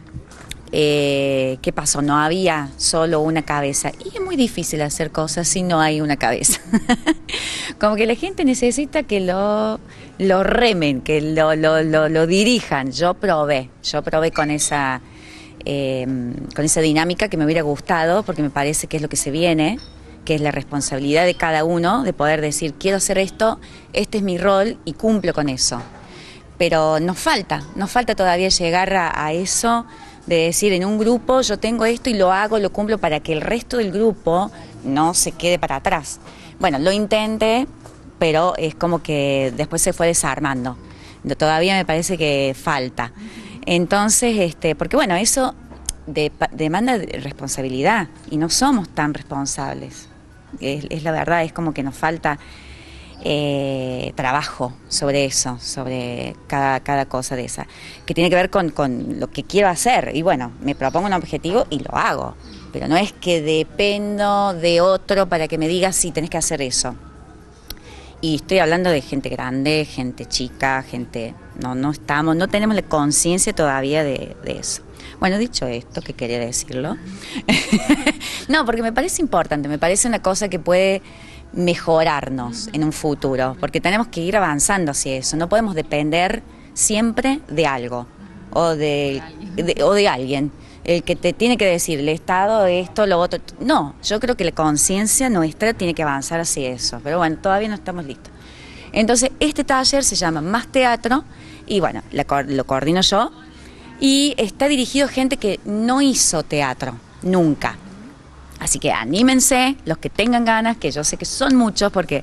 ¿Qué pasó? No había solo una cabeza, y es muy difícil hacer cosas si no hay una cabeza. Como que la gente necesita que lo remen, que lo dirijan. Yo probé con esa dinámica que me hubiera gustado, porque me parece que es lo que se viene, que es la responsabilidad de cada uno de poder decir, quiero hacer esto, este es mi rol y cumplo con eso. Pero nos falta todavía llegar a eso, de decir, en un grupo yo tengo esto y lo hago, lo cumplo, para que el resto del grupo no se quede para atrás. Bueno, lo intenté, pero es como que después se fue desarmando. Todavía me parece que falta. Entonces, porque bueno, eso demanda responsabilidad y no somos tan responsables. Es la verdad, es como que nos falta trabajo sobre eso, sobre cada cosa de esa, que tiene que ver con lo que quiero hacer. Y bueno, me propongo un objetivo y lo hago, pero no es que dependo de otro para que me diga si tenés que hacer eso. Y estoy hablando de gente grande, gente chica, gente... No tenemos la conciencia todavía de eso. Bueno, dicho esto, que quería decirlo, no, porque me parece importante, me parece una cosa que puede mejorarnos en un futuro, porque tenemos que ir avanzando hacia eso. No podemos depender siempre de algo o de alguien, el que te tiene que decir el Estado, esto, lo otro. No, yo creo que la conciencia nuestra tiene que avanzar hacia eso, pero bueno, todavía no estamos listos. Entonces, este taller se llama Más Teatro y bueno, lo coordino yo, y está dirigido a gente que no hizo teatro nunca. Así que anímense, los que tengan ganas, que yo sé que son muchos, porque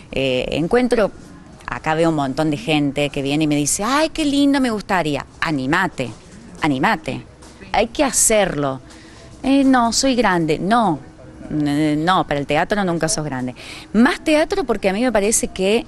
acá veo un montón de gente que viene y me dice, ay, qué lindo, me gustaría. Anímate, hay que hacerlo. No, soy grande, no, para el teatro nunca sos grande. Más teatro porque a mí me parece que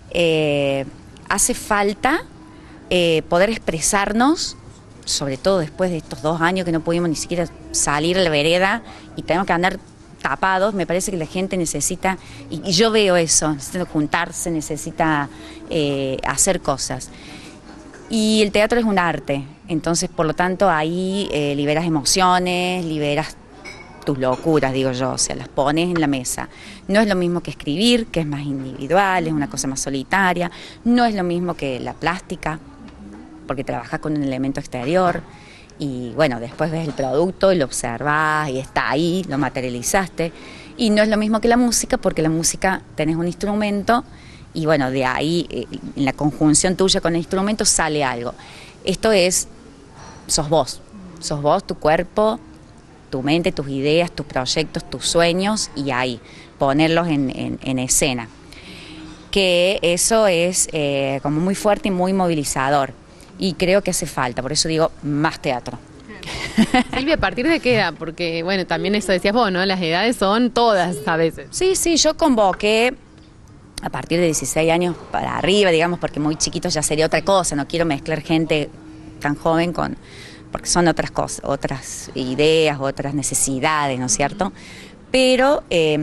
hace falta poder expresarnos, sobre todo después de estos 2 años que no pudimos ni siquiera salir a la vereda y tenemos que andar tapados. Me parece que la gente necesita, y yo veo eso, necesita juntarse, necesita hacer cosas. Y el teatro es un arte, entonces por lo tanto ahí liberas emociones, liberas tus locuras, digo yo, o sea, las pones en la mesa. No es lo mismo que escribir, que es más individual, es una cosa más solitaria, no es lo mismo que la plástica, porque trabajas con un elemento exterior y bueno, después ves el producto y lo observas y está ahí, lo materializaste. Y no es lo mismo que la música, porque la música tenés un instrumento y bueno, de ahí, en la conjunción tuya con el instrumento sale algo. Esto sos vos, tu cuerpo, tu mente, tus ideas, tus proyectos, tus sueños, y ahí, ponerlos en escena. Que eso es como muy fuerte y muy movilizador. Y creo que hace falta, por eso digo más teatro. Silvia, ¿a partir de qué edad? Porque, bueno, también eso decías vos, ¿no? Las edades son todas a veces. Sí, yo convoqué a partir de 16 años para arriba, digamos, porque muy chiquitos ya sería otra cosa. No quiero mezclar gente tan joven porque son otras cosas, otras ideas, otras necesidades, ¿no es cierto? Pero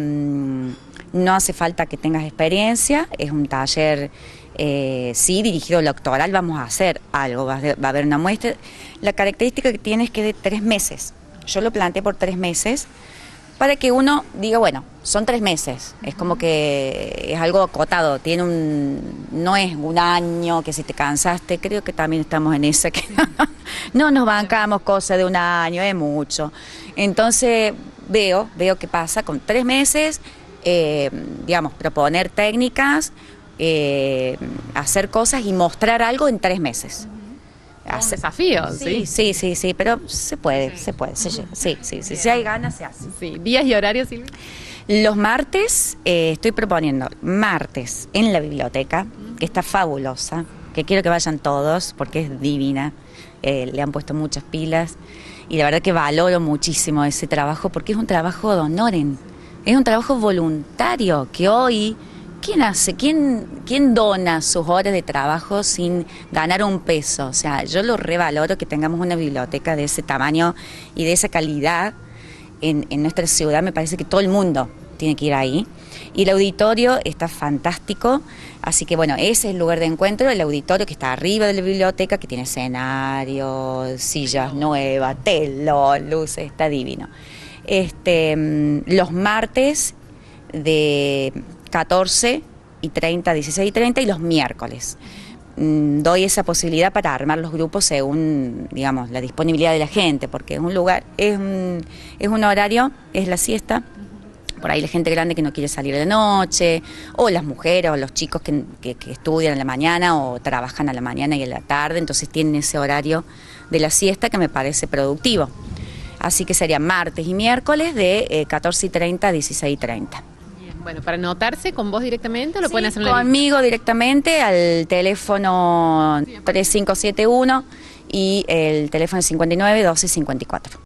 no hace falta que tengas experiencia, es un taller... sí, dirigido al doctoral, vamos a hacer algo, va a haber una muestra. La característica que tiene es que de 3 meses. Yo lo planteé por 3 meses para que uno diga, bueno, son 3 meses, es como que es algo acotado, no es un año que si te cansaste, creo que también estamos en esa, que no nos bancamos cosas de un año, es mucho. Entonces veo qué pasa con 3 meses, digamos, proponer técnicas, hacer cosas y mostrar algo en 3 meses. Un desafío, sí, pero se puede, si hay ganas se hace. Sí. ¿Días y horarios, Silvia? Los martes estoy proponiendo martes en la biblioteca, que está fabulosa, que quiero que vayan todos porque es divina, le han puesto muchas pilas y la verdad que valoro muchísimo ese trabajo porque es un trabajo de honoren, es un trabajo voluntario que hoy, ¿quién hace? ¿Quién dona sus horas de trabajo sin ganar un peso? O sea, yo lo revaloro que tengamos una biblioteca de ese tamaño y de esa calidad en nuestra ciudad. Me parece que todo el mundo tiene que ir ahí. Y el auditorio está fantástico, así que bueno, ese es el lugar de encuentro, el auditorio que está arriba de la biblioteca, que tiene escenario, sillas nuevas, telón, luces, está divino. Los martes de 14:30, 16:30 y los miércoles. Doy esa posibilidad para armar los grupos según, digamos, la disponibilidad de la gente, porque es un lugar, es un horario, es la siesta. Por ahí la gente grande que no quiere salir de noche, o las mujeres o los chicos que estudian a la mañana o trabajan a la mañana y a la tarde, entonces tienen ese horario de la siesta que me parece productivo. Así que serían martes y miércoles de 14:30 a 16:30. Bueno, para anotarse con vos directamente, ¿o lo pueden hacer en conmigo directamente al teléfono 3571 y el teléfono 59 12 54.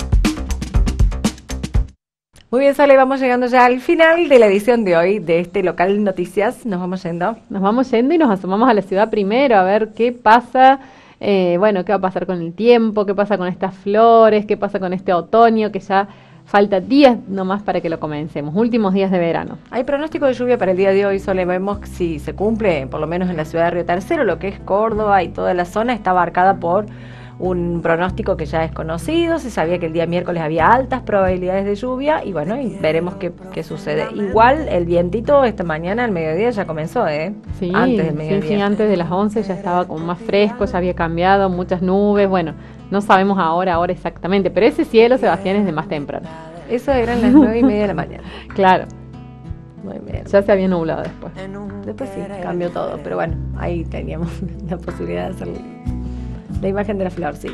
Muy bien, Sole, vamos llegando ya al final de la edición de hoy de este Local Noticias. Nos vamos yendo. Nos vamos yendo y nos asomamos a la ciudad primero a ver qué pasa, qué va a pasar con el tiempo, qué pasa con estas flores, qué pasa con este otoño que ya falta días nomás para que lo comencemos, últimos días de verano. Hay pronóstico de lluvia para el día de hoy, Sole, vemos si se cumple, por lo menos en la ciudad de Río Tercero, lo que es Córdoba y toda la zona está abarcada por un pronóstico que ya es conocido, se sabía que el día miércoles había altas probabilidades de lluvia y bueno, y veremos qué sucede. Igual el vientito esta mañana al mediodía ya comenzó, Sí, antes del mediodía. Sí, antes de las 11 ya estaba como más fresco, ya había cambiado, muchas nubes, bueno, no sabemos ahora exactamente, pero ese cielo, Sebastián, es de más temprano. Eso eran las 9:30 de la mañana. Claro. Muy bien. Ya se había nublado después. Después sí, cambió todo, pero bueno, ahí teníamos la posibilidad de hacer la imagen de la florcita.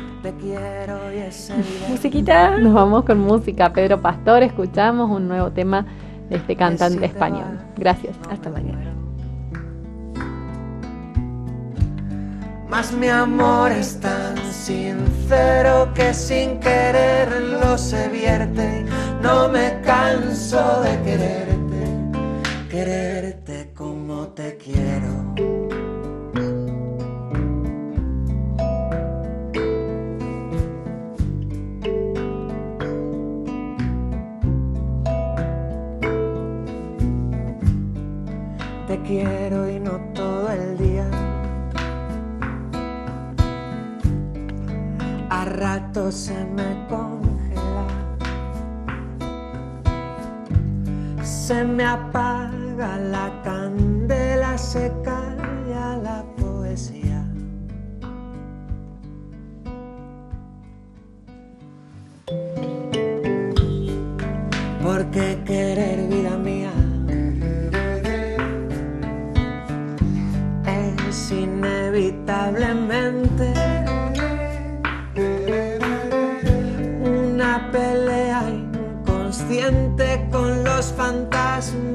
Musiquita. Nos vamos con música. Pedro Pastor, escuchamos un nuevo tema de este cantante español. Gracias. Hasta mañana. Mas mi amor es tan sincero que sin quererlo se vierte. No me canso de quererte como te quiero. Te quiero y no todo el día. A ratos se me congela, se me apaga la candela, se calla la poesía. Porque querer, vida mía, es inevitablemente una pelea inconsciente con los fantasmas